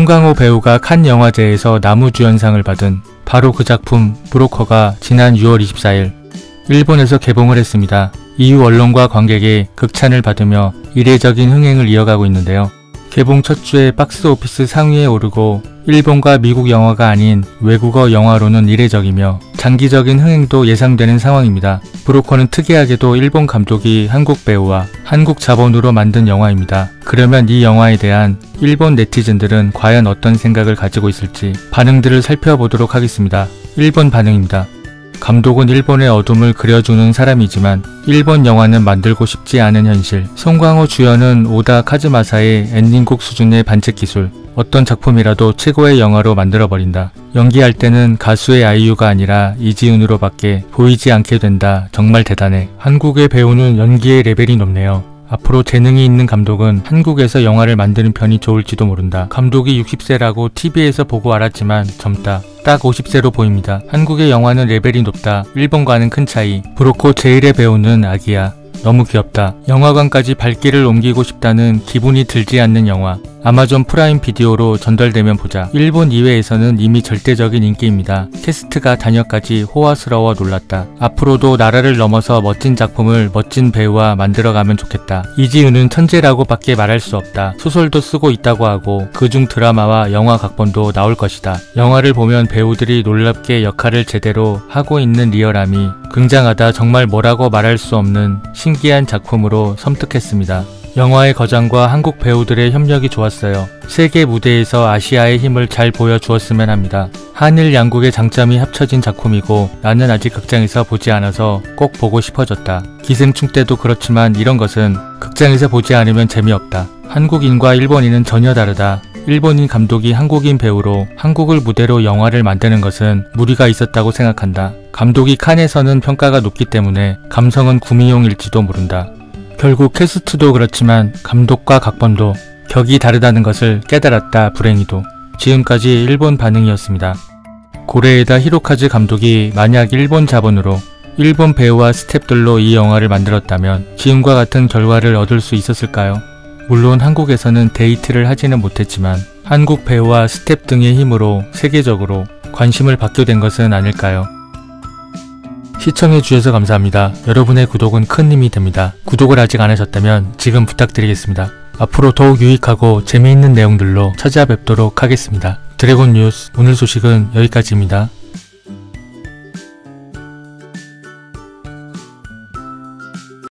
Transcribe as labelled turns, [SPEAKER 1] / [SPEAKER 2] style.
[SPEAKER 1] 송강호 배우가 칸 영화제에서 남우주연상을 받은 바로 그 작품 브로커가 지난 6월 24일 일본에서 개봉을 했습니다. 이후 언론과 관객의 극찬을 받으며 이례적인 흥행을 이어가고 있는데요. 개봉 첫 주에 박스오피스 상위에 오르고 일본과 미국 영화가 아닌 외국어 영화로는 이례적이며 장기적인 흥행도 예상되는 상황입니다. 브로커는 특이하게도 일본 감독이 한국 배우와 한국 자본으로 만든 영화입니다. 그러면 이 영화에 대한 일본 네티즌들은 과연 어떤 생각을 가지고 있을지 반응들을 살펴보도록 하겠습니다. 일본 반응입니다. 감독은 일본의 어둠을 그려주는 사람이지만 일본 영화는 만들고 싶지 않은 현실. 송강호 주연은 오다 카즈마사의 엔딩곡 수준의 반책 기술. 어떤 작품이라도 최고의 영화로 만들어버린다. 연기할 때는 가수의 아이유가 아니라 이지훈으로 밖에 보이지 않게 된다. 정말 대단해. 한국의 배우는 연기의 레벨이 높네요. 앞으로 재능이 있는 감독은 한국에서 영화를 만드는 편이 좋을지도 모른다. 감독이 60세라고 TV에서 보고 알았지만 젊다. 딱 50세로 보입니다. 한국의 영화는 레벨이 높다. 일본과는 큰 차이. 브로커 제1의 배우는 아기야. 너무 귀엽다. 영화관까지 발길을 옮기고 싶다는 기분이 들지 않는 영화. 아마존 프라임 비디오로 전달되면 보자. 일본 이외에서는 이미 절대적인 인기입니다. 캐스트가 단역까지 호화스러워 놀랐다. 앞으로도 나라를 넘어서 멋진 작품을 멋진 배우와 만들어가면 좋겠다. 이지훈은 천재라고 밖에 말할 수 없다. 소설도 쓰고 있다고 하고 그중 드라마와 영화 각본도 나올 것이다. 영화를 보면 배우들이 놀랍게 역할을 제대로 하고 있는 리얼함이 굉장하다. 정말 뭐라고 말할 수 없는 신기한 작품으로 섬뜩했습니다. 영화의 거장과 한국 배우들의 협력이 좋았어요. 세계 무대에서 아시아의 힘을 잘 보여주었으면 합니다. 한일 양국의 장점이 합쳐진 작품이고 나는 아직 극장에서 보지 않아서 꼭 보고 싶어졌다. 기생충 때도 그렇지만 이런 것은 극장에서 보지 않으면 재미없다. 한국인과 일본인은 전혀 다르다. 일본인 감독이 한국인 배우로 한국을 무대로 영화를 만드는 것은 무리가 있었다고 생각한다. 감독이 칸에서는 평가가 높기 때문에 감성은 구미용일지도 모른다. 결국 캐스트도 그렇지만 감독과 각본도 격이 다르다는 것을 깨달았다. 불행히도. 지금까지 일본 반응이었습니다. 고레에다 히로카즈 감독이 만약 일본 자본으로 일본 배우와 스태프들로 이 영화를 만들었다면 지금과 같은 결과를 얻을 수 있었을까요? 물론 한국에서는 데이트를 하지는 못했지만 한국 배우와 스태프 등의 힘으로 세계적으로 관심을 받게 된 것은 아닐까요? 시청해주셔서 감사합니다. 여러분의 구독은 큰 힘이 됩니다. 구독을 아직 안 하셨다면 지금 부탁드리겠습니다. 앞으로 더욱 유익하고 재미있는 내용들로 찾아뵙도록 하겠습니다. 드래곤 뉴스 오늘 소식은 여기까지입니다.